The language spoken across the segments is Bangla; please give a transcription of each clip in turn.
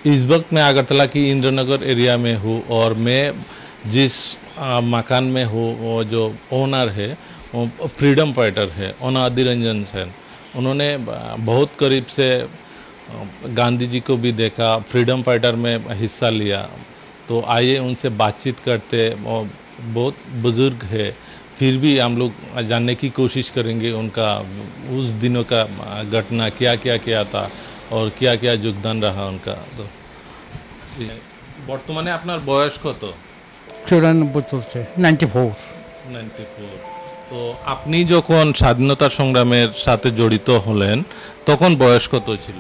इस वक्त मैं अगरतला की इंद्रनगर एरिया में हूँ और मैं जिस मकान में हूँ वो जो ओनर है वो फ्रीडम फाइटर है अनादि रंजन सेन। उन्होंने बहुत करीब से गांधी जी को भी देखा, फ्रीडम फाइटर में हिस्सा लिया। तो आइए उनसे बातचीत करते। वो बहुत बुज़ुर्ग है, फिर भी हम लोग जानने की कोशिश करेंगे उनका उस दिनों का घटना क्या क्या किया था और क्या क्या योगदान रहा उनका। तो বর্তমানে আপনার বয়স কত? 94 চলছে, 94। 94। তো আপনি যখন স্বাধীনতা সংগ্রামের সাথে জড়িত হলেন তখন বয়স কত ছিল?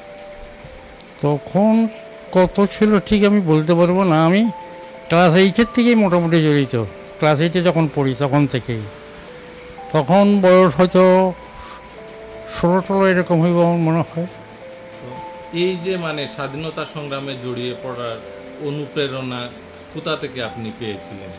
তখন কত ছিল ঠিক আমি বলতে পারবো না। আমি ক্লাস 8-এর থেকেই মোটামুটি জড়িত। ক্লাস 8-এ যখন পড়ি তখন থেকেই। তখন বয়স হয়তো 16-18 এরকম হইব আমার মনে হয়। এই যে মানে স্বাধীনতা সংগ্রামে জড়িয়ে পড়ার অনুপ্রেরণা কোথা থেকে আপনি পেয়েছিলেন?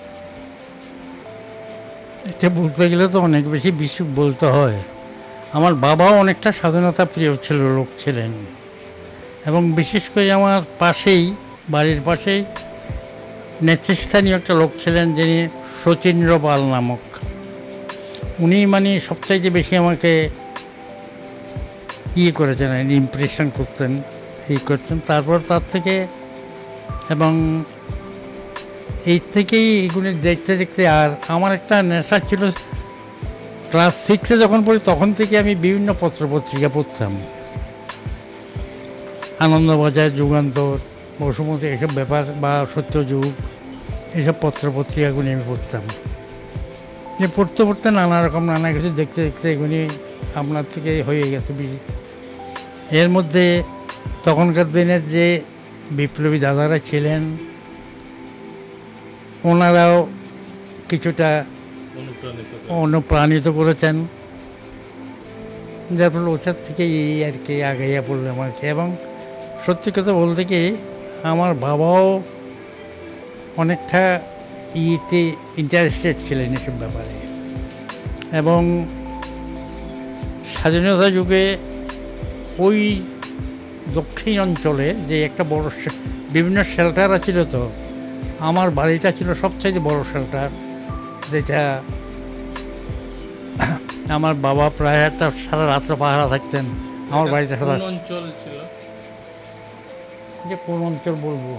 এটা বলতে গেলে তো অনেক বেশি বলতে হয়। আমার বাবাও অনেকটা স্বাধীনতা প্রিয় ছিল, লোক ছিলেন, এবং বিশেষ করে আমার পাশেই, বাড়ির পাশেই নেতৃস্থানীয় একটা লোক ছিলেন যিনি শচীন্দ্র পাল নামক। উনি মানে সবচাইতে বেশি আমাকে করেছেন, ইমপ্রেশন করতেন, করতেন। তারপর তার থেকে এবং এই থেকেই এগুলো দেখতে দেখতে আর আমার একটা নেশা ছিল। ক্লাস 6-এ যখন পড়ি তখন থেকে আমি বিভিন্ন পত্রপত্রিকা পড়তাম, আনন্দবাজার, যুগান্তর, বসুমতী, এসব ব্যাপার, বা সত্যযুগ, এইসব পত্রপত্রিকাগুলি আমি পড়তাম। যে পড়তে পড়তে নানা রকম নানা কিছু দেখতে দেখতে এগুলি আপনার থেকে হয়ে গেছে। এর মধ্যে তখনকার দিনের যে বিপ্লবী দাদারা ছিলেন ওনারাও কিছুটা অনুপ্রাণিত করেছেন, যার ফলে ওটার থেকে এই আর কি আগাইয়া পড়লাম আর কি। এবং সত্যি কথা বলতে কি আমার বাবাও অনেকটা ইন্টারেস্টেড ছিলেন এসব ব্যাপারে। এবং স্বাধীনতা যুগে ওই দক্ষিণ অঞ্চলে যে একটা বড় বিভিন্ন শেল্টার ছিল, তো আমার বাড়িটা ছিল সবচেয়ে বড় শেল্টার, যেটা আমার বাবা প্রায় একটা সারা রাত্রে পাহারা থাকতেন আমার বাড়িতে। অঞ্চল ছিল যে কোন অঞ্চল বলবো,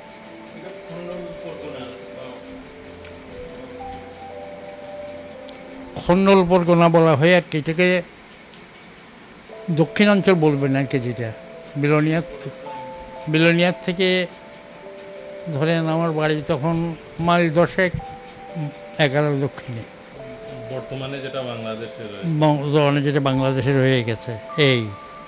খন্ডল পরগনা বলা হয় আর কি। এটাকে দক্ষিণাঞ্চল বলবেন আর কি, যেটা বিলোনিয়ার থেকে ধরেন আমার বাড়ি তখন মাইল 10-11 দক্ষিণে, বর্তমানে যেটা বাংলাদেশের হয়ে গেছে এই।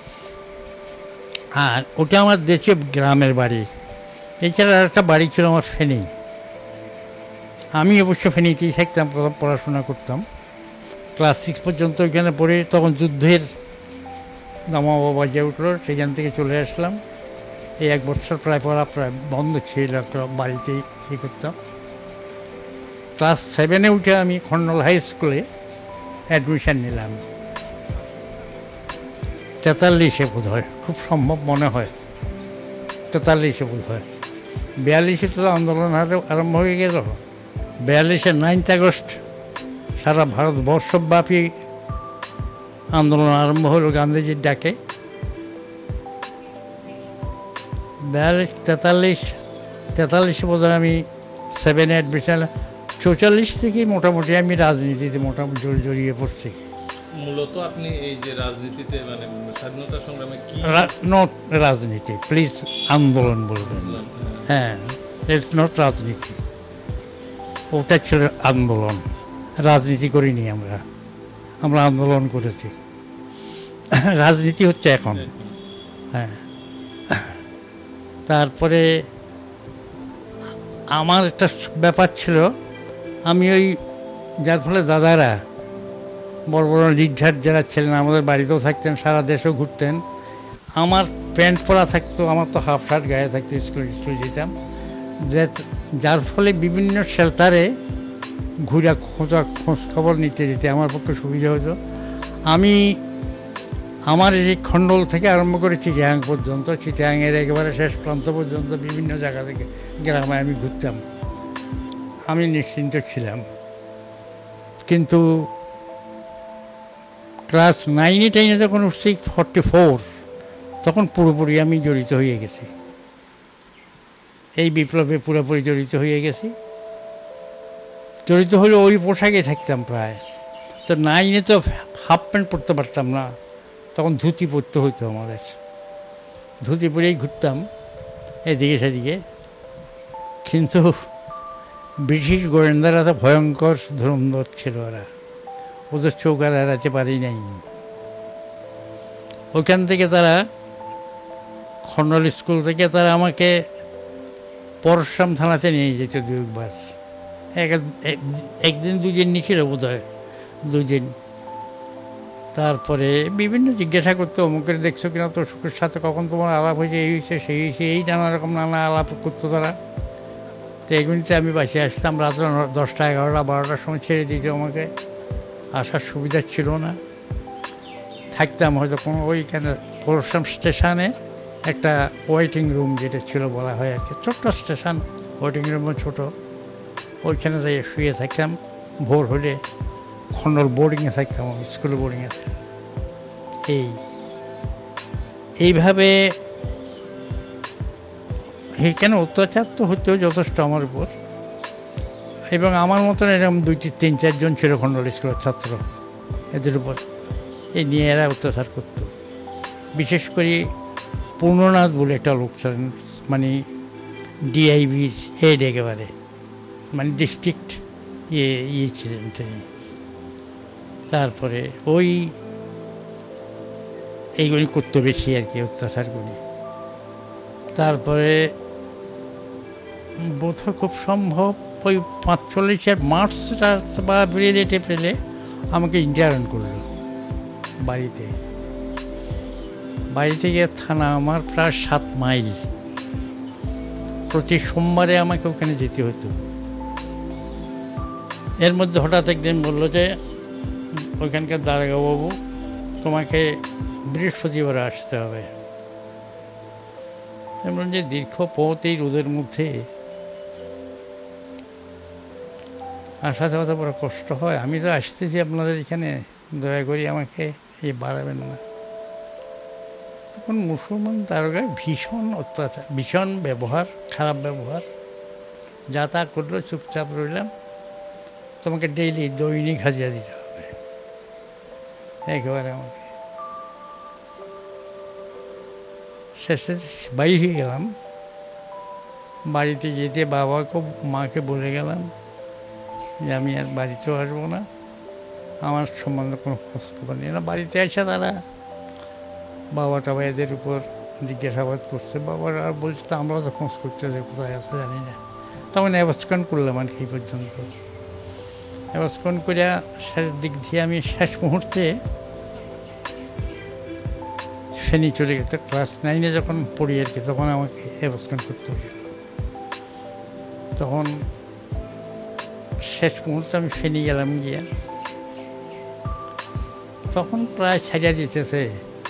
আর ওটা আমার দেশীয় গ্রামের বাড়ি। এছাড়া একটা বাড়ি ছিল আমার ফেনী। আমি অবশ্য ফেনীতেই থাকতাম, পড়াশোনা করতাম, ক্লাস 6 পর্যন্ত ওইখানে পড়ে। তখন যুদ্ধের দামাবা বাজে উঠলো, সেখান থেকে চলে আসলাম। এই 1 বছর প্রায় পড়া প্রায় বন্ধ ছিল, একটা বাড়িতেই করতাম। ক্লাস 7-এ উঠে আমি খন্ডল হাই স্কুলে অ্যাডমিশান নিলাম। 43-এ বোধ হয়, খুব সম্ভব মনে হয় 43-এ বোধ হয়। 42-এ তো আন্দোলন আরম্ভ হয়ে গেল। 42-এর 9 আগস্ট সারা ভারতবর্ষব্যাপী আন্দোলন আরম্ভ হলো গান্ধীজির ডাকে। 43-43 বোধহয় আমি 7-এ অ্যাডমিশন। 44 থেকেই মোটামুটি আমি রাজনীতিতে মোটামুটি জড়িয়ে পড়ছি। মূলত আপনি এই যে রাজনীতিতে মানে স্বাধীনতা সংগ্রামে কি নট রাজনীতি, প্লিজ আন্দোলন বলবেন। হ্যাঁ, ইটস নট রাজনীতি, ওটা ছিল আন্দোলন। রাজনীতি করিনি আমরা আন্দোলন করেছি। রাজনীতি হচ্ছে এখন। হ্যাঁ, তারপরে আমার একটা ব্যাপার ছিল, আমি ওই যার ফলে দাদারা বড় বড় লিডার যারা ছিলেন আমাদের বাড়িতেও থাকতেন, সারা দেশেও ঘুরতেন। আমার প্যান্ট পরা থাকতো, আমার তো হাফ শার্ট গায়ে থাকতো, স্কুল যেতাম, যার ফলে বিভিন্ন শেল্টারে ঘুরে খোঁজ খবর নিতে যেতে আমার পক্ষে সুবিধা হতো। আমি আমার এই খণ্ডল থেকে আরম্ভ করে চিটাগাং পর্যন্ত, চিটাগাংয়ের একেবারে শেষ প্রান্ত পর্যন্ত বিভিন্ন জায়গা থেকে গ্রামে আমি ঘুরতাম। আমি নিশ্চিন্ত ছিলাম। কিন্তু ক্লাস 9-10 যখন উঠছি 44, তখন পুরোপুরি আমি জড়িত হয়ে গেছি, এই বিপ্লবে পুরোপুরি জড়িত হয়ে গেছি। জড়িত হলে ওই পোশাকে থাকতাম প্রায়। তো 9-এ তো হাফ প্যান্ট পরতে পারতাম না, তখন ধুতি পরতে হইতো আমাদের। ধুতি পরেই ঘুরতাম এদিকে সেদিকে। কিন্তু ব্রিটিশ গোয়েন্দারা তো ভয়ঙ্কর ধুরন্ধর ছিল, ওরা, ওদের চোখ আর এড়াতে পারি নাই। ওইখান থেকে তারা, খণ্ডল স্কুল থেকে তারা আমাকে পরশুরাম থানাতে নিয়ে যেত 2-1 একদিন 2 দিন নিছিল বোধ হয়, 2 দিন। তারপরে বিভিন্ন জিজ্ঞাসা করতো, অমুকের দেখছো কিনা, তোর সুখের সাথে কখন তোমার আলাপ হয়েছে, এই হয়েছে সেই হয়েছে, এই নানা রকম নানা আলাপ করতো তারা। তো এগুলিতে আমি বাঁচিয়ে আসতাম। রাত্রে 10টা, 11টা, 12টার সময় ছেড়ে দিত আমাকে, আসার সুবিধা ছিল না। থাকতাম হয়তো কোনো ওইখানে পরশুরাম স্টেশনের একটা ওয়েটিং রুম যেটা ছিল বলা হয় আর কি, ছোট্ট স্টেশন, ওয়েটিং রুমও ছোটো, ওইখানে যাই শুয়ে থাকতাম। ভোর হলে খণ্ডল বোর্ডিংয়ে থাকতাম, স্কুল বোর্ডিংয়ে থাকতাম। এইভাবে এখানে অত্যাচার তো হতেও যথেষ্ট আমার উপর, এবং আমার মতন এরকম 2-3-4 জন ছিল খণ্ডল স্কুলের ছাত্র, এদের উপর এই নিয়ে এরা অত্যাচার করত। বিশেষ করে পূর্ণনাথ বলে একটা লোক ছিলেন, মানে ডিআইবির হেড একেবারে, মানে ডিস্ট্রিক্ট ইয়ে ছিলেন তিনি। তারপরে এইগুলি করতো বেশি আর কি, অত্যাচারগুলি। তারপরে বোধহয় খুব সম্ভব ওই 45-এর মার্চটা বা এপ্রিলে আমাকে ইন্টার্ন করলো বাড়িতে। বাড়ি থেকে থানা আমার প্রায় 7 মাইল। প্রতি সোমবারে আমাকে ওখানে যেতে হতো। এর মধ্যে হঠাৎ একদিন বললো যে ওইখানকার দারোগাবাবু, তোমাকে বৃহস্পতিবারে আসতে হবে। বললাম যে দীর্ঘ পথ এই রোদের মধ্যে আসা যাওয়া তো বড় কষ্ট হয়, আমি তো আসতেছি আপনাদের এখানে, দয়া করি আমাকে বাড়াবেন না। তখন মুসলমান দারোগার ভীষণ অত্যাচার, ভীষণ ব্যবহার, খারাপ ব্যবহার। যা তা করলো, চুপচাপ রইলাম। তোমাকে ডেইলি দৈনিক হাজিরা দিতে হবে একেবারে। আমাকে শেষে বাইরে গেলাম। বাড়িতে যেতে মাকে বলে গেলাম যে আমি আর বাড়িতেও আসবো না, আমার সম্বন্ধে কোনো খোঁজ খবর নেই না। বাড়িতে এসে তারা বাবাটা এদের উপর জিজ্ঞাসাবাদ করছে। বাবারা আর বলছে, তো আমরা তো খোঁজ করতে যে কোথায় আছে জানি না। তখন অ্যাবস্কন করলাম আর কি পর্যন্ত। অ্যাবস্কন করে শেষ দিক দিয়ে আমি শেষ মুহূর্তে ফেনী চলে গেছে। ক্লাস 9-এ যখন পড়ি আর কি, তখন আমাকে অ্যাবস্কন করতে হয়েছিল। তখন শেষ মুহূর্তে আমি ফেনী গেলাম, গিয়ে তখন প্রায় ছাড়িয়ে দিতেছে।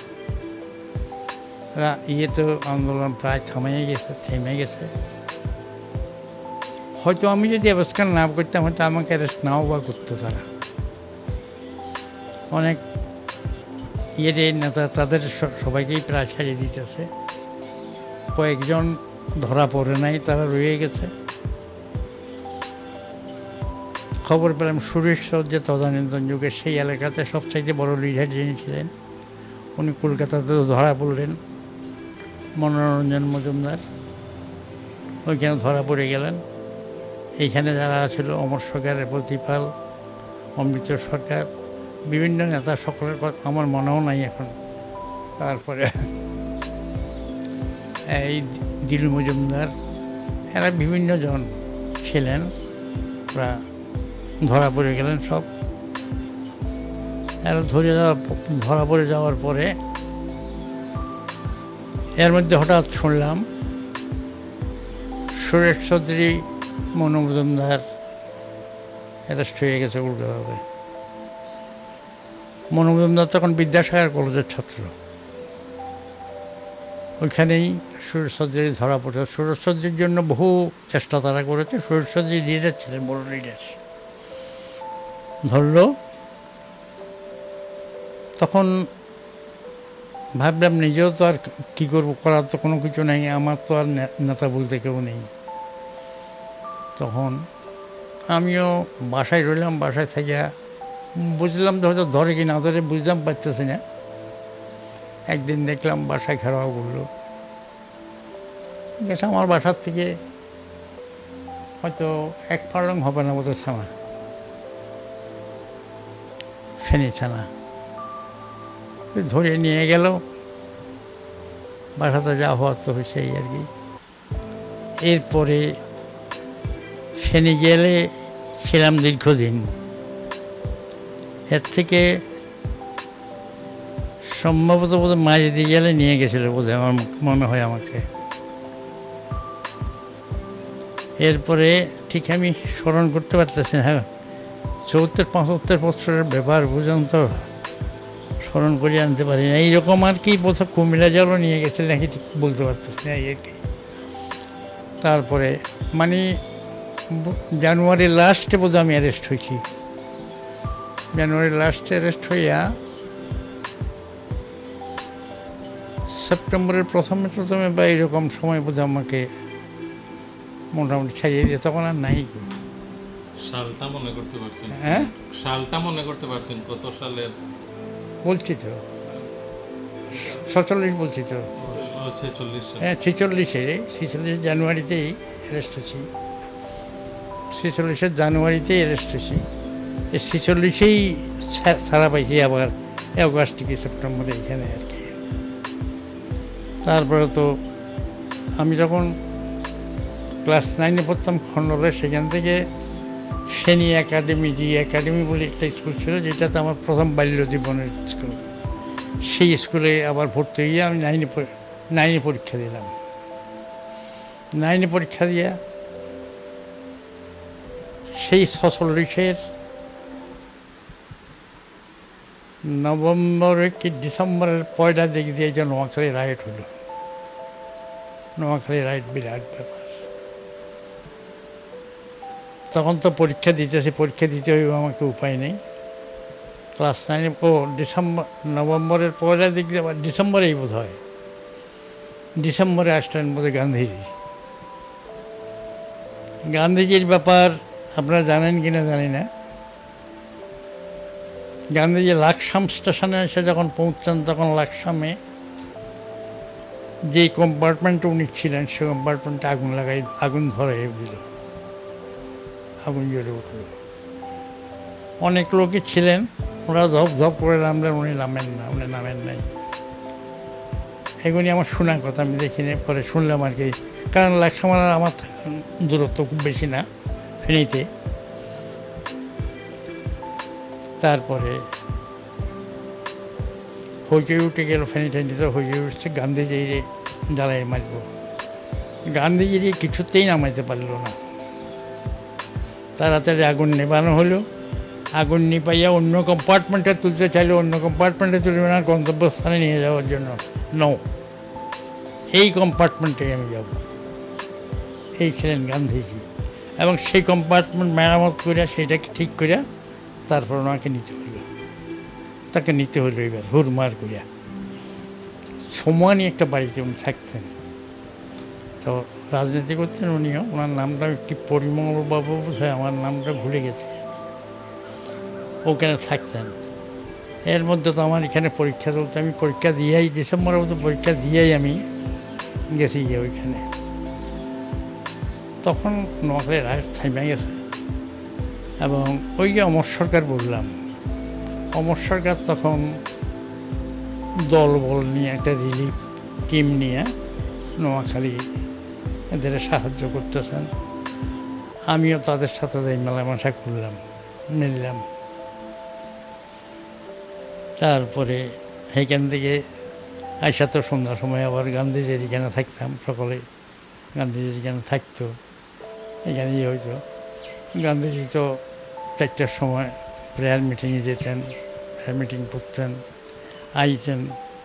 তো আন্দোলন প্রায় থেমে গেছে। হয়তো আমি যদি অ্যাবস্কন না করতাম, হয়তো আমাকে অ্যারেস্ট নাও বা করতো তারা। অনেক নেতা তাদের সবাইকেই প্রায় ছাড়িয়ে দিতেছে। কয়েকজন ধরা পড়ে নাই, তারা রয়ে গেছে। খবর পেলাম সুরেশ যে তদানীন্তন যুগে সেই এলাকাতে সবচাইতে বড় লিডার যিনি ছিলেন, উনি কলকাতাতে ধরা পড়লেন, মনোরঞ্জন মজুমদার। ওইখানে ধরা পড়ে গেলেন। এইখানে যারা ছিল, অমর সরকারের প্রতিপাল, অমৃত সরকার, বিভিন্ন নেতা, সকলের কথা আমার মনেও নাই এখন। তারপরে এই দিলু মজুমদার, এরা বিভিন্ন জন ছিলেন, ওরা ধরা পড়ে গেলেন সব। এরা ধরা পড়ে যাওয়ার পরে এর মধ্যে হঠাৎ শুনলাম সুরেশ চৌধুরী, মনু মজুমদার অ্যারেস্ট হয়ে গেছে কলকাতাতে। মনু মজুমদার তখন বিদ্যাসাগর কলেজের ছাত্র। ওইখানেই সুরেশ চৌধুরী ধরা পড়ে। সুরেশ চৌধুরীর জন্য বহু চেষ্টা তারা করেছে। সুরেশ চৌধুরী লিডার ছিলেন, বড় লিডার। ধরল, তখন ভাবলাম নিজেও তো আর কী করবো, করার তো কোনো কিছু নেই, আমার তো আর নেতা বলতে কেউ নেই। তখন আমিও বাসায় রইলাম। বাসায় থেকে বুঝলাম যে হয়তো ধরে কি না ধরে বুঝলাম পারতেছি না। একদিন দেখলাম বাসায় ঘেরাও করলো। গেছে আমার বাসার থেকে হয়তো 1 ফার্লং হবে না মতো থানা, ফেনী থানা। ধরে নিয়ে গেল। বাসাতে যা হওয়ার তো হয়েছেই আর কি। এরপরে ফেনী গেলে ছিলাম দীর্ঘদিন। এর থেকে সম্ভবত বোধহয় মাঝদি গেলে নিয়ে গেছিল বোধহয়, আমার মনে হয় আমাকে। এরপরে ঠিক আমি স্মরণ করতে পারতেছি না। হ্যাঁ, 74-75 বছরের ব্যাপার, বুঝলাম তো, স্মরণ করে আনতে পারি না। এইরকম আর কি বোধ হয় কুমিল্লা জলও নিয়ে গেছে নাকি ঠিক বলতে পারতেছি না আর কি। তারপরে মানে জানুয়ারির লাস্টে বোধহয় আমি অ্যারেস্ট হয়েছি। জানুয়ারির লাস্টে অ্যারেস্ট হইয়া সেপ্টেম্বরের প্রথমে বা এরকম সময় বোধহয় আমাকে মোটামুটি ছাড়িয়ে দিয়ে, তখন আর নাই। সালটা মনে করতে পারছেন? হ্যাঁ, সালটা মনে করতে পারছেন কত সালের? বলছি তো 46 বলছি তো। 46 সাল। হ্যাঁ, 46 জানুয়ারিতেই অ্যারেস্ট হয়েছি। 46 জানুয়ারিতেই অ্যারেস্ট হয়েছি। এই 46-এই ছাড়া পাইছি আবার অগাস্ট থেকে সেপ্টেম্বরে এখানে আর কি। তারপরে তো আমি যখন ক্লাস 9-এ পড়তাম খন্ডলে, সেখান থেকে ফেনী একাডেমি, জি একাডেমি বলে একটা স্কুল ছিল, যেটাতে আমার প্রথম বাল্য জীবনের স্কুল। সেই স্কুলে আবার ভর্তি হয়ে আমি 9-এ পরীক্ষা দিলাম। 9-এ পরীক্ষা দিয়া সেই 46-এর নভেম্বরে কি ডিসেম্বরের 1 দিক দিয়ে যে নোয়াখালী রাইট হলো। নোয়াখালী রাইট বিরাট ব্যাপার। তখন তো পরীক্ষা দিতেছি, পরীক্ষা দিতে হইব, আমাকে উপায় নেই। ক্লাস 9-এ নভেম্বরের 1 দিক দিয়ে, ডিসেম্বরেই বোধ হয়, ডিসেম্বরে আসলেন বোধহয় গান্ধীজি। গান্ধীজির ব্যাপার আপনারা জানেন কিনা জানি না। গান্ধীজি লাকসাম স্টেশনে এসে যখন পৌঁছান, তখন লাকসামে যেই কম্পার্টমেন্টে উনি ছিলেন, সে কম্পার্টমেন্টে আগুন ধরে দিল, আগুন জ্বলে উঠল। অনেক লোকই ছিলেন, ওরা ধপ ধপ করে নামলেন, উনি নামেন নাই। এগুলি আমার শোনা কথা, আমি দেখিনি, পরে শুনলাম আর কি। কারণ লাকসাম আর আমার দূরত্ব খুব বেশি না ফেনীতে। তারপরে হইচই উঠে গেল, ফেনীতে হইচই উঠছে, গান্ধীজির জ্বালাই মারব। গান্ধীজির কিছুতেই নামাইতে পারল না। তাড়াতাড়ি আগুন নেবানো হলো। আগুন নিপাইয়া অন্য কম্পার্টমেন্টে তুলতে চাইলে, অন্য কম্পার্টমেন্টে তুলবে না, গন্তব্যস্থানে নিয়ে যাওয়ার জন্য। নো, এই কম্পার্টমেন্টেই আমি যাব। এই ছিলেন গান্ধীজি। এবং সেই কম্পার্টমেন্ট মেরামত করিয়া, সেইটাকে ঠিক করিয়া তারপর ওনাকে নিতে হইল। তাকে নিতে হইল এবার হুড়মার করিয়া। সোমানি একটা বাড়িতে উনি থাকতেন, তো রাজনীতি করতেন উনিও। ওনার নামটা কি পরিমলবাবু বোধহয়, আমার নামটা ভুলে গেছি। ওখানে থাকতেন। এর মধ্যে তো আমার এখানে পরীক্ষা চলতে, আমি পরীক্ষা দিয়েই ডিসেম্বরের মতো পরীক্ষা দিয়েই আমি গেছি গিয়ে ওইখানে। তখন নোয়াখালী রাইট থাইমে গেছে। এবং ওই যে অমর সরকার বললাম, অমর সরকার তখন দল নিয়ে একটা রিলিফ টিম নিয়ে নোয়াখালী এদের সাহায্য করতেছেন। আমিও তাদের সাথে যাই মেলামেশা করলাম, মিললাম। তারপরে সেইখান থেকে আইসা তো সন্ধ্যার সময় আবার গান্ধীজির এখানে থাকতাম, সকলে গান্ধীজির এখানে থাকতো, এখানেই হইতো। গান্ধীজি তো 4টার সময় প্রেয়ার মিটিংয়ে যেতেন, মিটিং করতেন, আইতেন।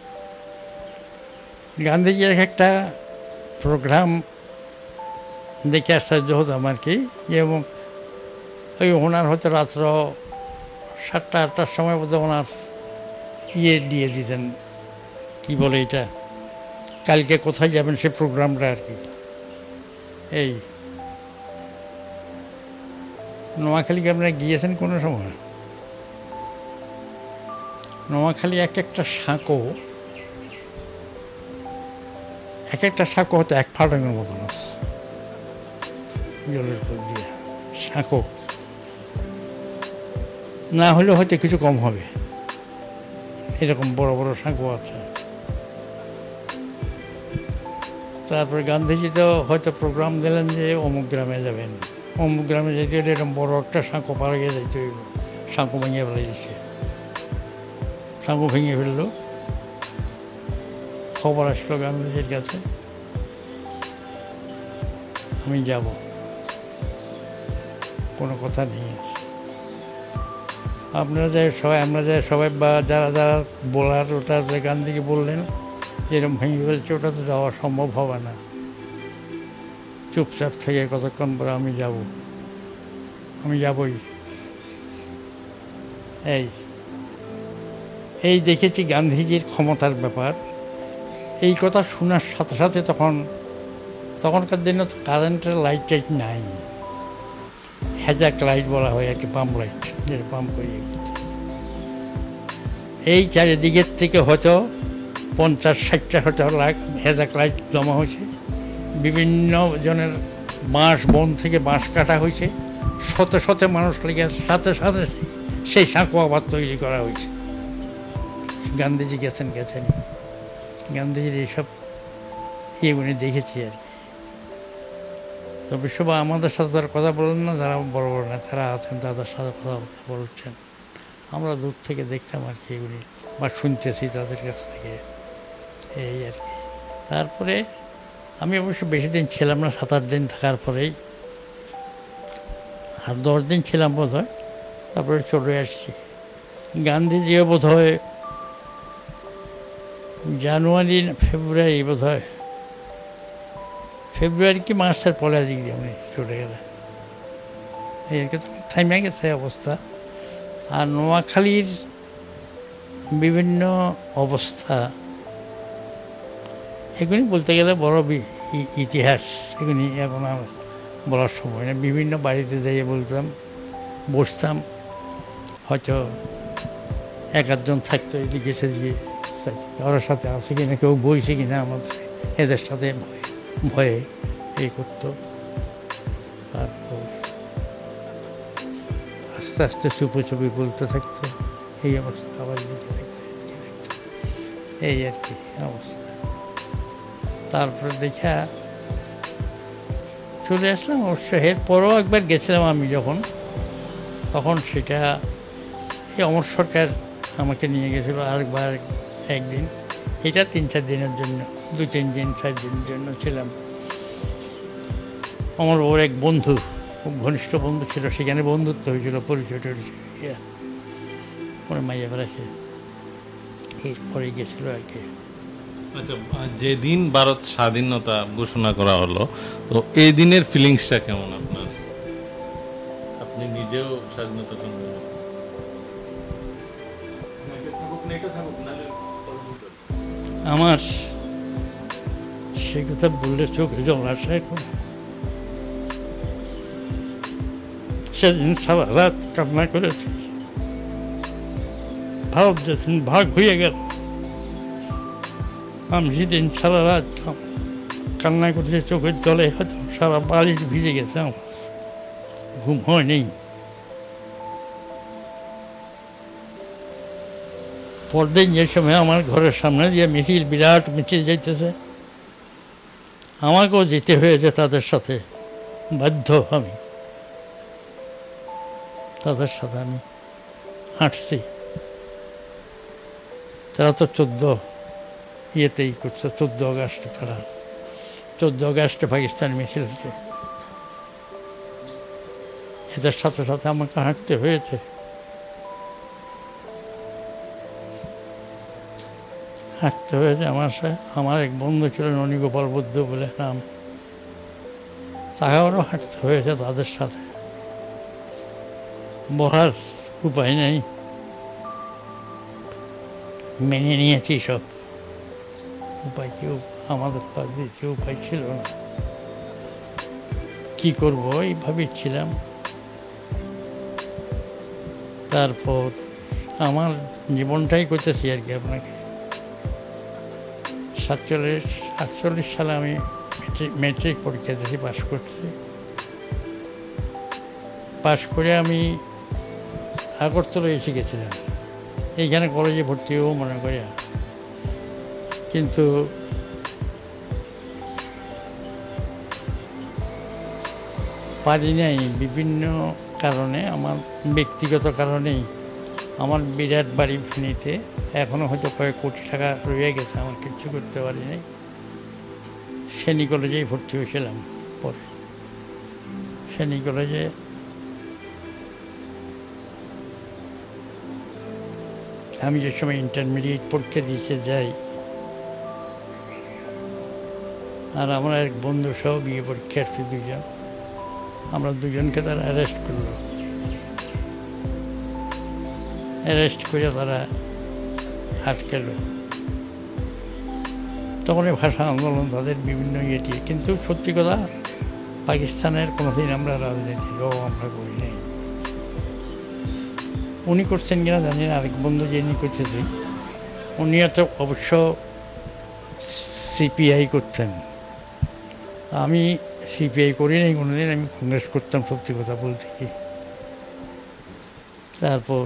গান্ধীজির একটা প্রোগ্রাম দেখে আশ্চর্য হতাম আর কি, এবং ওই ওনার হয়তো রাত্র 7টা-8টার সময় বোধহয় ওনার দিয়ে দিতেন, কি বলে এটা, কালকে কোথায় যাবেন সে প্রোগ্রামটা আর কি। এই নোয়াখালীকে আপনারা গিয়েছেন কোনো সময়? নোয়াখালী এক একটা সাঁকো হয়তো 1 ফাটানোর মতন আছে জলের উপর দিয়ে। সাঁকো না হলে হয়তো কিছু কম হবে, এরকম বড় বড় সাঁকো আছে। তারপরে গান্ধীজি তো হয়তো প্রোগ্রাম দিলেন যে অমুক গ্রামে যাবেন, অমুক গ্রামে যেতে হলে এরকম বড় একটা সাঁকো পাড়া গিয়ে যাইতে হইব। সাঁকো ভেঙে ফেলে দিচ্ছে, সাঁকো ভেঙে ফেললো। খবর আসলো গান্ধীজির কাছে, আমি যাব, কোনো কথা নেই। আমরা যাই সবাই বা যারা বলার ওটা গান্ধীকে বললেন যেরকম ভেঙে ফেলছে ওটা তো যাওয়া সম্ভব হবে না, চুপচাপ থেকে কতক্ষণ পরে আমি যাবই। এই দেখেছি গান্ধীজির ক্ষমতার ব্যাপার। এই কথা শোনার সাথে সাথে তখনকার দিনে তো কারেন্টের লাইট টাইট নাই, হ্যাজাক লাইট বলা হয় আর কি, পাম্প লাইট, যেটা পাম্প করিয়ে। এই চারিদিকের থেকে হয়তো 50-60টা হয়তো হ্যাজাক লাইট জমা হয়েছে। বিভিন্ন জনের বাঁশ বন থেকে বাঁশ কাটা হয়েছে, শত মানুষ লেগে সাথে সেই সাঁকো আবার তৈরি করা হয়েছে। গান্ধীজি গেছেন গান্ধীজির এইসব উনি দেখেছি আর কি। তবে সবাই আমাদের সাথে তার কথা বলেন না, যারা বড় নেতারা আছেন তাদের সাথে কথাবার্তা বলছেন, আমরা দূর থেকে দেখতাম আর কি এগুলি, বা শুনতেছি তাদের কাছ থেকে, এই আর কি। তারপরে আমি অবশ্য বেশি দিন ছিলাম না, 7-8 দিন থাকার পরেই, 10 দিন ছিলাম বোধ হয়, তারপরে চলে আসছি। গান্ধীজিও বোধ হয় জানুয়ারি ফেব্রুয়ারি বোধ হয়, ফেব্রুয়ারি কি মার্চের পরের দিক দিয়ে উনি চলে গেলেন। এরকে তো থাইমে গেছে অবস্থা। আর নোয়াখালীর বিভিন্ন অবস্থা এগুলি বলতে গেলে বড় ইতিহাস, এগুলি এখন আর বলার সময় না। বিভিন্ন বাড়িতে যাইয়ে বসতাম, হয়তো 1-8জন থাকতো এদিকে সেদিকে, ওর সাথে আছে কিনা, কেউ বইছে কিনা, আমাদের এদের সাথে ভয়ে এই করতো। তারপর আস্তে আস্তে চুপি বলতে থাকতো, এই অবস্থা। আবার এদিকে থাকতো, এই আর কি অবস্থা। তারপরে দেখা চলে আসলাম। অবশ্য এরপরও একবার গেছিলাম আমি যখন, তখন সেটা অমর সরকার আমাকে নিয়ে গেছিলো আরেকবার একদিন। এটা 3-4 দিনের জন্য, 2-3 দিন 4 দিনের জন্য ছিলাম। আমার ওর এক বন্ধু, খুব ঘনিষ্ঠ বন্ধু ছিল, সেখানে বন্ধুত্ব হয়েছিল, পরিচয় ওর মাইয়া বেড়াছে, এরপরে গেছিল আর কি। আচ্ছা, যেদিন ভারত স্বাধীনতা ঘোষণা করা হলো, তো এই দিনের ফিলিংসটা কেমন আপনার? আপনি নিজেও স্বাধীনতা আমার সে কথা বললে চোখে জল আসে এখন। সেদিন সারা রাত কান্না করেছি। ভারত যেদিন ভাগ হয়ে গেল, আমি সেদিন সারা রাত কান্না করেছি, চোখের জলে হয়তো সারা বালিশ ভিজে গেছে, আমার ঘুম হয়নি। পরদিন যে সময় আমার ঘরের সামনে দিয়ে বিরাট মিছিল যাইতেছে, আমাকেও যেতে হয়েছে তাদের সাথে, বাধ্য আমি। তাদের সাথে আমি হাঁটছি। তারা তো 14 ইয়েতেই করছে, 14 আগস্টে, তারা 14 আগস্টে পাকিস্তান মিছিল হচ্ছে, এদের সাথে সাথে আমাকে হাঁটতে হয়েছে। হাঁটতে হয়েছে। আমার এক বন্ধু ছিল ননীগোপাল বুদ্ধ বলে নাম, তাকেও হাঁটতে হয়েছে তাদের সাথে। বলার উপায় নেই, মেনে নিয়েছি সব। উপায় কেউ আমাদের তো আর দ্বিতীয় উপায় ছিল না। কি করবো এইভাবেই ছিলাম। তারপর আমার জীবনটাই করতেছি আর কি আপনাকে। 48 সালে আমি মেট্রিক পরীক্ষা দিয়েছি, পাশ করছি। পাশ করে আমি আগরতলায় এসে গেছিলাম, এইখানে কলেজে ভর্তি হবো মনে করি, কিন্তু পারি নাই বিভিন্ন কারণে। আমার ব্যক্তিগত কারণেই আমার বিরাট বাড়ি ফেনীতে, এখনও হয়তো কয়েক কোটি টাকা রয়ে গেছে, আমার কিচ্ছু করতে পারি নাই। সেনী কলেজেই ভর্তি হয়েছিলাম। পরে সেনী কলেজে আমি যে সময় ইন্টারমিডিয়েট পরীক্ষা দিতে যাই, আর আমরা এক বন্ধু সহ বিয়ে পরীক্ষার্থী দুজন, আমরা দুজনকে তারা অ্যারেস্ট করলো। অ্যারেস্ট করে তারা আটকেল। তখন ভাষা আন্দোলন তাদের বিভিন্ন ইয়েটি, কিন্তু সত্যি কথা পাকিস্তানের কোনোদিন আমরা রাজনীতির আমরা করি নাই। উনি করছেন কিনা জানি না, আরেক বন্ধু যিনি করতেছি উনিও তো অবশ্য সিপিআই করতেন। আমি সিপিআই করি নাই কোনোদিন, আমি কংগ্রেস করতাম সত্যি কথা বলতে কি। তারপর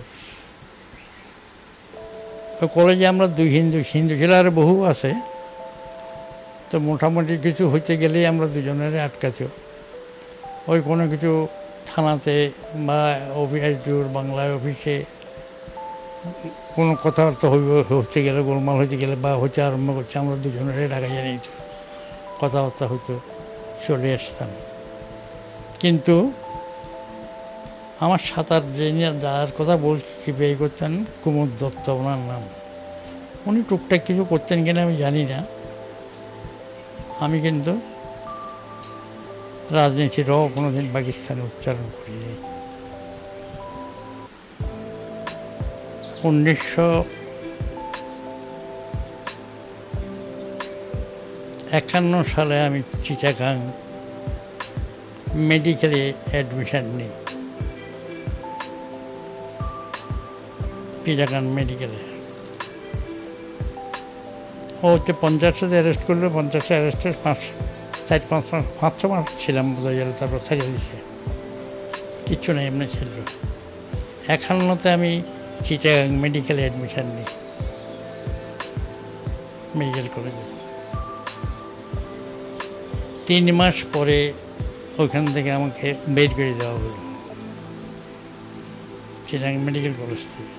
কলেজে আমরা দুই হিন্দু ছিল, আর বহু আছে, তো মোটামুটি কিছু হইতে গেলেই আমরা দুজনের আটকাত। ওই কোনো কিছু থানাতে বা অফিস বাংলায় অফিসে কোনো কথাবার্তা হইতে গেলে, গোলমাল হইতে গেলে বা হইতে আরম্ভ করছে, আমরা দুজনের ডাকা জানিত, কথাবার্তা হয়তো চলে আসতাম। কিন্তু আমার সাঁতার যার কথা বলছি সিপিআই করতেন, কুমুদ দত্ত ওনার নাম, উনি টুকটাক কিছু করতেন কিনা আমি জানি না। আমি কিন্তু রাজনীতিরও কোনোদিন পাকিস্তানে উচ্চারণ করিনি। 1951 সালে আমি চিটাগাং মেডিকেলে অ্যাডমিশন নিই, চিটাগাং মেডিকেলে। ও হচ্ছে 50 অ্যারেস্ট করলো, 50 অ্যারেস্টের 5-6 মাস ছিলাম বোঝা গেল, তারপর ছাড়িয়ে দিছে, কিচ্ছু নেই, এমনি ছিল। 51-তে আমি চিটাগাং মেডিকেলে অ্যাডমিশন নিই, মেডিকেল কলেজে। 3 মাস পরে ওইখান থেকে আমাকে বের করে দেওয়া হলো চিটাগাং মেডিকেল কলেজ থেকে।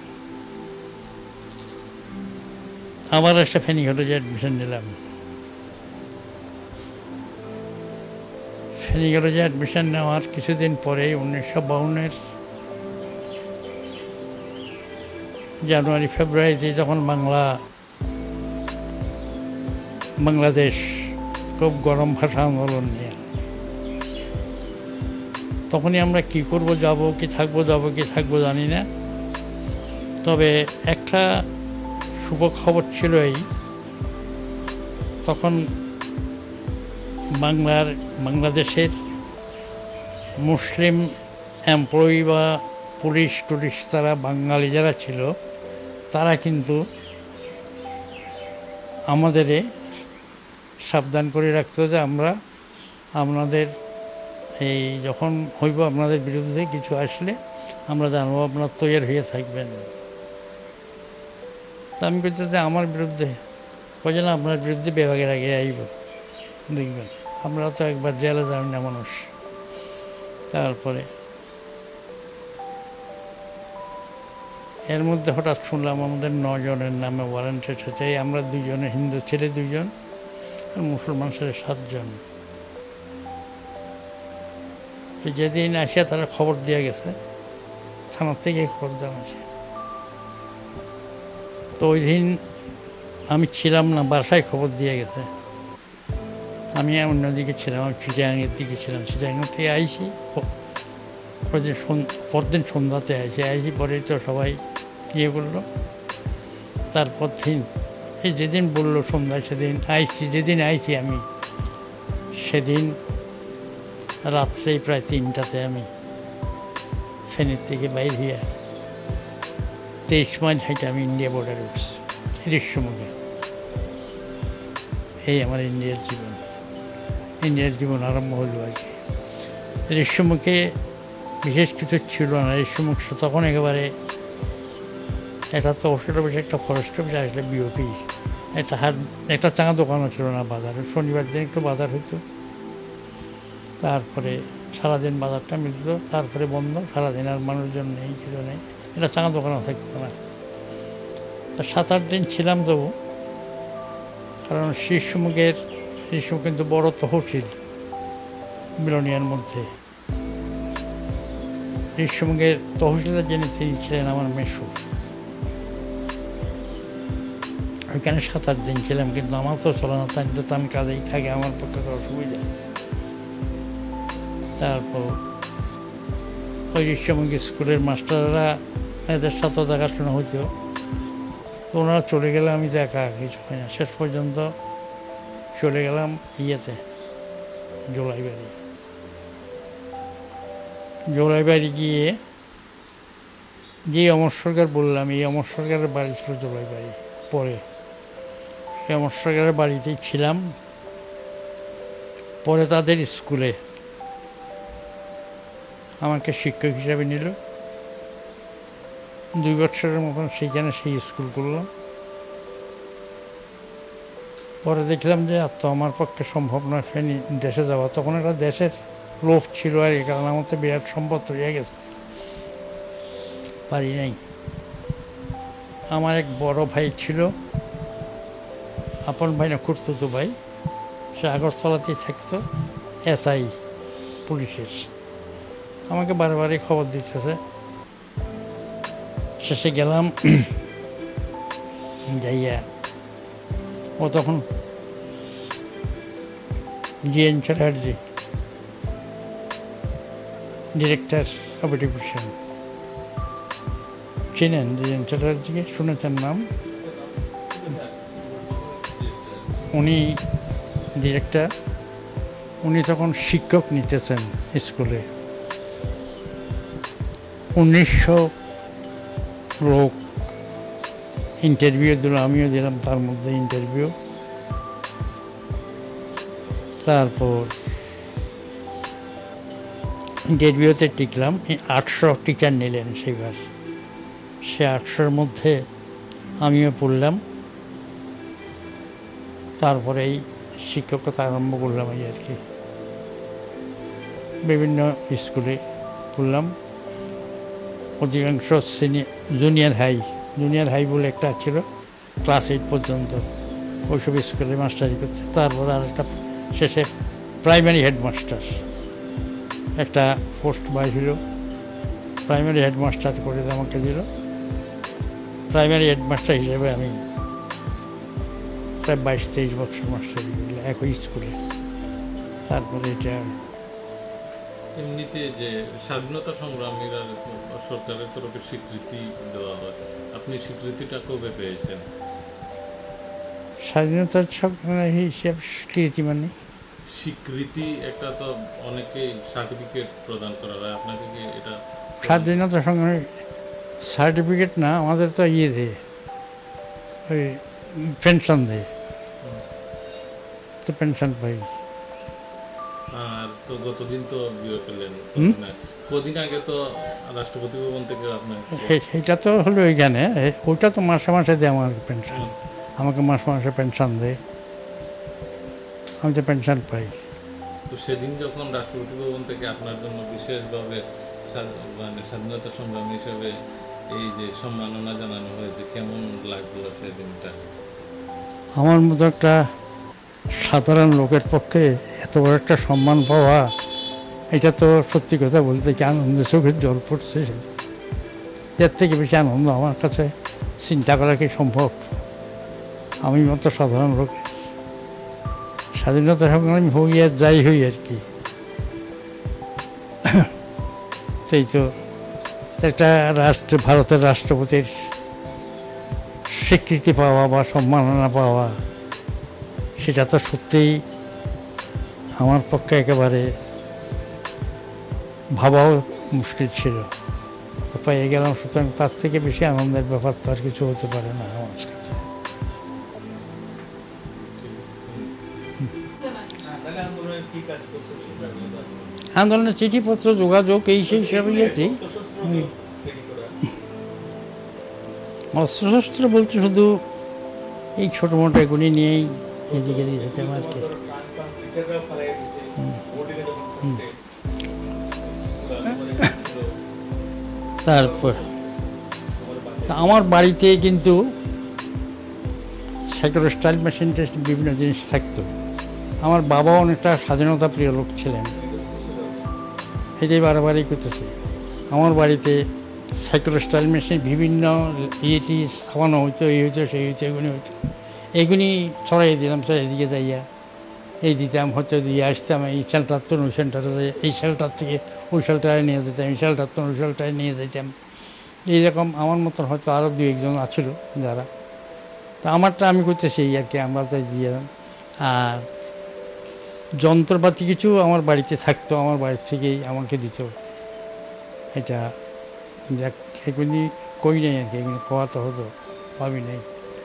আবার একটা ফেনী কলেজে অ্যাডমিশন নিলাম। ফেনী কলেজে অ্যাডমিশন নেওয়ার কিছুদিন পরে 1952-এর জানুয়ারি ফেব্রুয়ারিতে যখন বাংলাদেশ খুব গরম ভাষা আন্দোলন নিয়ে, তখনই আমরা কি করব, যাব কি থাকবো জানি না। তবে একটা শুভ খবর ছিল এই, তখন বাংলাদেশের মুসলিম এমপ্লয়ি বা পুলিশ টুলিশ, তারা বাঙালি যারা ছিল, তারা কিন্তু আমাদের সাবধান করে রাখতো যে আপনাদের এই যখন হইব আপনাদের বিরুদ্ধে কিছু আসলে আমরা জানবো, আপনার তৈরি হয়ে থাকবেন। তা আমি বলতে যে আমার বিরুদ্ধে কয়ে না, আপনার বিরুদ্ধে বিভাগের আগে আইব, দেখবেন আমরা তো একবার জেলে যাই না মানুষ। তারপরে এর মধ্যে হঠাৎ শুনলাম আমাদের 9 জনের নামে ওয়ারেন্ট এসেছে। আমরা 2 জনে, হিন্দু ছেলে 2 জন আর মুসলমান ছেলে 7 জন। যেদিন আসিয়া তারা খবর দিয়ে গেছে, থানার থেকে খবর জানাচ্ছে। তো ওই দিন আমি ছিলাম না, বাসায় খবর দিয়ে গেছে। আমি অন্যদিকে ছিলাম, আমি চিটাগাংয়ের দিকে ছিলাম। চিটাগাং থেকে আইসি, পরদিন সন্ধ্যাতে আইসি পরে তো সবাই ইয়ে করলো। তারপর দিন এই যেদিন বললো সন্ধ্যায় সেদিন আইসি, যেদিন আইসি আমি সেদিন রাত্রে প্রায় 3টাতে আমি ফেনীর থেকে বাইর হইয়া 23 মাইল হাইটে আমি ইন্ডিয়া বর্ডারে উঠছি রেশমুখে। এই আমার ইন্ডিয়ার জীবন আরম্ভ হলো আর কি। রেশমুখে বিশেষ কিছু ছিল না। রেশমুখ তখন একেবারে একটা তহসিল অফিস, একটা ফরেস্ট অফিস, আসলে বিওপি, একটা চাঙা দোকানও ছিল না বাজারে। শনিবার দিন একটু বাজার হইতো, তারপরে সারাদিন বাজারটা মিলত, তারপরে বন্ধ, সারাদিন আর মানুষজন নেই, কিছু নেই, এটা চাঙা দোকানও থাকতো না। তা 7-8 দিন ছিলাম তবু, কারণ রেশমুখ কিন্তু বড় তহসিল বিলোনিয়ার মধ্যে। রেশমুখের তহসিলদার যিনি তিনি ছিলেন আমার মেসো। ওইখানে 7-8 দিন ছিলাম, কিন্তু আমার তো চলে না, তাই তো আমি কাজেই থাকি, আমার পক্ষে তো অসুবিধা। তারপর ওই রেশমুখ স্কুলের মাস্টাররা এদের সাথেও দেখাশোনা হইতো, তো ওনারা চলে গেলে আমি তো একা কিছু হয় না। শেষ পর্যন্ত চলে গেলাম ইয়েতে, জোলাইবাড়ি গিয়ে যে অমর সরকার বললাম, এই অমর সরকারের বাড়ি ছিল জোলাইবাড়ি। পরে সেই অমর সরকারের বাড়িতেই ছিলাম। পরে তাদের স্কুলে আমাকে শিক্ষক হিসাবে নিল। 2 বছরের মতন সেইখানে সেই স্কুল করলাম। পরে দেখলাম যে আর তো আমার পক্ষে সম্ভব নয় ফেনী দেশে যাওয়া। তখন একটা দেশের লোভ ছিল, আর এই কারণে আমার তো বিরাট সম্পদ হয়ে গেছে, পারি নাই। আমার এক বড় ভাই ছিল, আপন ভাই না, খুঁড়তুতো ভাই, সে আগরতলাতেই থাকতো, SI পুলিশের। আমাকে বারবারই খবর দিতেছে। শেষে গেলাম, যাইয়া ও তখন GN Chatterjee, director of education, চেনেন GN চ্যাটার্জিকে? শুনেছেন নাম? উনি ডিরেক্টর, উনি তখন শিক্ষক নিতেছেন স্কুলে। 1900 লোক ইন্টারভিউ দিল, আমিও দিলাম তার মধ্যে ইন্টারভিউ। তারপর ইন্টারভিউতে টিকলাম। 800 টিচার নিলেন সেইবার, সে 800-র মধ্যে আমিও পড়লাম। তারপরে এই শিক্ষকতা আরম্ভ করলাম এই আর কি। বিভিন্ন স্কুলে পড়লাম, অধিকাংশ জুনিয়র হাই বলে একটা ছিল, ক্লাস 8 পর্যন্ত, ওইসব স্কুলে মাস্টারি করছে। তারপর আর একটা শেষে প্রাইমারি হেডমাস্টার একটা পোস্ট বাইর হলো, প্রাইমারি হেডমাস্টার করে আমাকে দিল। প্রাইমারি হেডমাস্টার হিসেবে আমি প্রায় 22-23 বছর মাস্টারি করলাম একই স্কুলে। তারপরে এটা এমনিতে যে স্বাধীনতা সংগ্রামীরা সরকারের তরফে স্বীকৃতি দেওয়া হয়, আপনি স্বীকৃতিটা কবে পেয়েছেন? স্বাধীনতার হিসেব স্বীকৃতি মানে স্বীকৃতি একটা তো অনেকেই সার্টিফিকেট প্রদান করা হয়, আপনাকে কি এটা? স্বাধীনতা সংগ্রামী সার্টিফিকেট না, আমাদের তো ইয়ে দেয়, ওই পেনশন দেয়, তো পেনশন পাই। আর তো গতদিন তো বিয়ে পেলেন, কদিন আগে তো রাষ্ট্রপতি ভবন থেকে আপনার সেইটা তো হলো ওইখানে, ওইটা তো মাসে মাসে দেয় আমার পেনশন, আমাকে মাসে মাসে পেনশন দেয়, আমি তো পেনশন পাই। তো সেদিন যখন রাষ্ট্রপতি ভবন থেকে আপনার জন্য বিশেষভাবে মানে স্বাধীনতা সংগ্রামী হিসেবে এই যে সম্মাননা জানানো হয়েছে, কেমন লাগলো সেদিনটা? আমার মতো একটা সাধারণ লোকের পক্ষে এত বড় একটা সম্মান পাওয়া, এটা তো সত্যি কথা বলতে কি আনন্দের চোখের জল পড়ছে। এর থেকে বেশি আনন্দ আমার কাছে চিন্তা করা কি সম্ভব? আমি মতো সাধারণ লোক স্বাধীনতা সংগ্রামী হই আর যাই হই আর কি, সেই তো একটা ভারতের রাষ্ট্রপতির স্বীকৃতি পাওয়া বা সম্মাননা পাওয়া, সেটা তো সত্যিই আমার পক্ষে একেবারে ভাবাও মুশকিল ছিল। তো পেয়ে গেলাম, সুতরাং তার থেকে বেশি আনন্দের ব্যাপার তো আর কিছু হতে পারে না আমার কাছে। আন্দোলনের চিঠিপত্র, যোগাযোগ, এই সেই হিসাবে গেছি। অস্ত্রশস্ত্র বলতে শুধু এই ছোটো মোটো এগুলি নিয়েই এদিকে যেতাম আর কি। তারপর আমার বাড়িতে কিন্তু সাইক্লোস্টাইল মেশিন বিভিন্ন জিনিস থাকতো। আমার বাবা অনেকটা স্বাধীনতা প্রিয় লোক ছিলেন, সেটাই বারবারই করতেছে। আমার বাড়িতে সাইক্লোস্টাইল মেশিন বিভিন্ন ইয়েটি ছাপানো হইতো, এই হইতো, সেই হইতো, এগুলি হইতো। এগুলি ছড়াই দিলাম, এদিকে যাইয়া এই দিতাম, হয়তো দিয়ে আসতাম। এই শেল্টার তো ওই শেল্টারে যাই, এই শেল্টার থেকে ওই শেল্টারে নিয়ে যেতাম, এই শেল্টার তো ওই শেল্টারে নিয়ে যেতাম। এইরকম আমার মতন হয়তো আরও দু একজন আছিল যারা। তো আমারটা আমি করতেছি এই আর কি, আমরা তাই দিয়ে। আর যন্ত্রপাতি কিছু আমার বাড়িতে থাকতো, আমার বাড়ির থেকেই আমাকে দিত। এটা যাক, এগুলি কই নাই আর কি, এগুলি খাওয়া তো হতো, ভাবি নাই।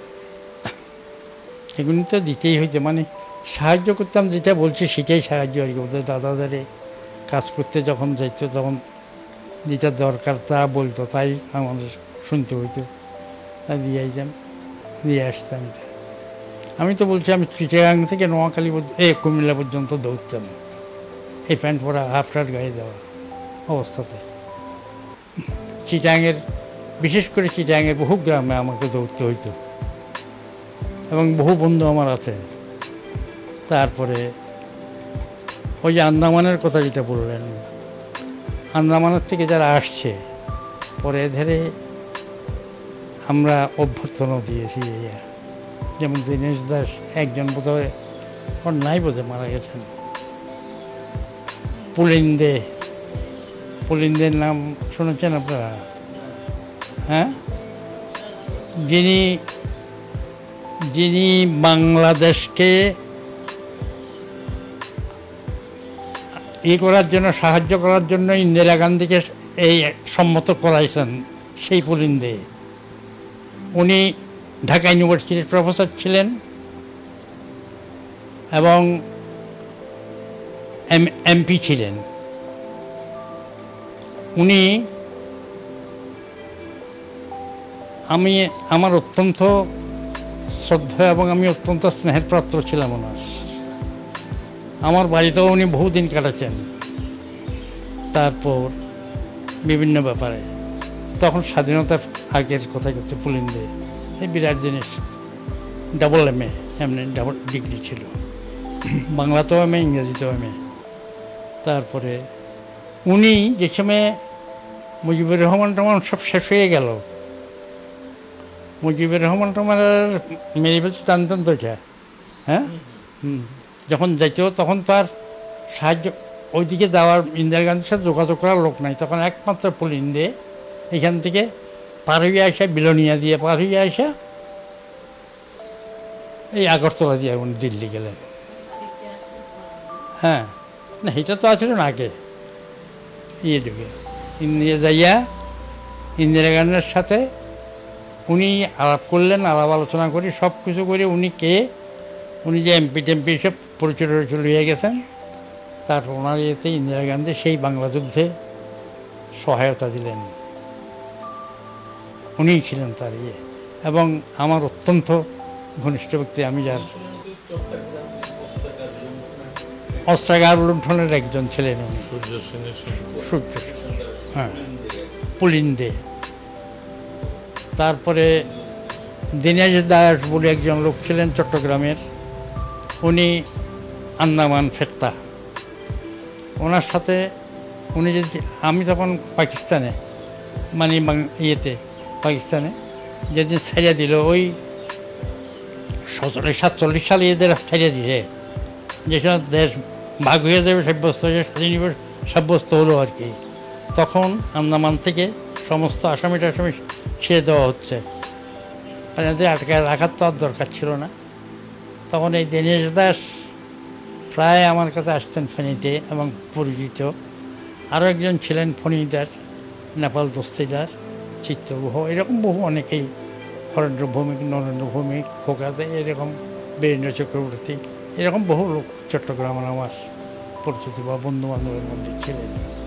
এগুলি তো দিতেই হইতো, মানে সাহায্য করতাম, যেটা বলছি সেটাই সাহায্য আর কি। ওদের দাদাদারে কাজ করতে যখন যাইতো, তখন যেটা দরকার তা বলতো, তাই আমাদের শুনতে হইতো, তাই দিয়ে আইতাম, দিয়ে আসতাম। আমি তো বলছি, আমি চিটাগাং থেকে নোয়াখালী কুমিল্লা পর্যন্ত দৌড়তাম এই প্যান্ট পরা, হাফ শার্ট গায়ে দেওয়া অবস্থাতে। চিটাগাংয়ের, বিশেষ করে চিটাগাংয়ের বহু গ্রামে আমাকে দৌড়তে হইতো, এবং বহু বন্ধু আমার আছে। তারপরে ওই যে আন্দামানের কথা যেটা বললেন, আন্দামানের থেকে যারা আসছে পরে ধরে আমরা অভ্যর্থনাও দিয়েছি। যেমন দীনেশ দাস, একজন বোধহয়, ওর নাই বোধহয়, মারা গেছেন। পুলিন্দের নাম শুনেছেন আপনারা? হ্যাঁ, যিনি বাংলাদেশকে করার জন্য, সাহায্য করার জন্য ইন্দিরা গান্ধীকে এই সম্মত করাইছেন, সেই পুলিন্দে। উনি ঢাকা ইউনিভার্সিটির প্রফেসর ছিলেন এবং এমপি ছিলেন। উনি আমার অত্যন্ত শ্রদ্ধা এবং আমি অত্যন্ত স্নেহের পাত্র ছিলাম ওনার। আমার বাড়িতেও উনি বহুদিন কাটাচ্ছেন। তারপর বিভিন্ন ব্যাপারে, তখন স্বাধীনতার আগের কথা করতে পুলিন্দে, এই বিরাট জিনিস, ডাবল এমএ, এমনি ডাবল ডিগ্রি ছিল, বাংলাতেও এমএ, ইংরেজিতেও এমএ। তারপরে উনি যে সময় মুজিবুর রহমান সব শেষ হয়ে গেল, মুজিবুর রহমান মেরে ফেলতে জানতেন তো এটা, হ্যাঁ, যখন যাইত তখন তার সাহায্য, ওইদিকে যাওয়ার, ইন্দিরা গান্ধীর সাথে যোগাযোগ করার লোক নাই, তখন একমাত্র পুলিন্দে এখান থেকে পার হইয়া আসা, বিলোনিয়া দিয়ে পার হইয়া আসা, এই আগরতলা দিয়ে উনি দিল্লি গেলেন। হ্যাঁ, না এটা তো আছিল না আগে, ইয়ে যুগে ইন্ডিয়া যাইয়া ইন্দিরা গান্ধীর সাথে উনি আলাপ করলেন, আলাপ আলোচনা করে সব কিছু করে উনি যে এমপি টেমপি সব পরিচয় লইয়া গেছেন। তারপর ওনার ইয়েতে ইন্দিরা গান্ধী সেই বাংলা যুদ্ধে সহায়তা দিলেন, উনিই ছিলেন তার ইয়ে, এবং আমার অত্যন্ত ঘনিষ্ঠ ব্যক্তি। আমি যার অস্ত্রাগার লুণ্ঠনের একজন ছিলেন উনি, সূর্য, হ্যাঁ, পুলিন্দে। তারপরে দীনেশ দাস বলে একজন লোক ছিলেন চট্টগ্রামের, উনি আন্দামান ফেরতা। ওনার সাথে উনি যদি, আমি তখন পাকিস্তানে, মানে ইয়েতে পাকিস্তানে যেদিন ছেড়ে দিল, ওই 47 সালে এদের ছেড়ে দিছে, যে সময় দেশ ভাগ হয়ে যাবে সাব্যস্ত হয়ে স্বাধীন সাব্যস্ত হলো আর কি। তখন আন্দামান থেকে সমস্ত আসামি টাসামি ছেড়ে দেওয়া হচ্ছে, মানে এদের আটকায় রাখার তো আর দরকার ছিল না। তখন এই দীনেশ দাস প্রায় আমার কাছে আসতেন ফেনীতে, এবং পরিচিত আরও একজন ছিলেন ফণীদার, নেপাল দস্তিদার, চিত্তগুহ, এরকম বহু অনেকেই, হরেন্দ্র ভৌমিক, নরেন্দ্র ভৌমিক, খোকাদে, এরকম বীরেন্দ্র চক্রবর্তী, এরকম বহু লোক চট্টগ্রামের আমার পরিচিত বা বন্ধু বান্ধবের মধ্যে ছিলেন।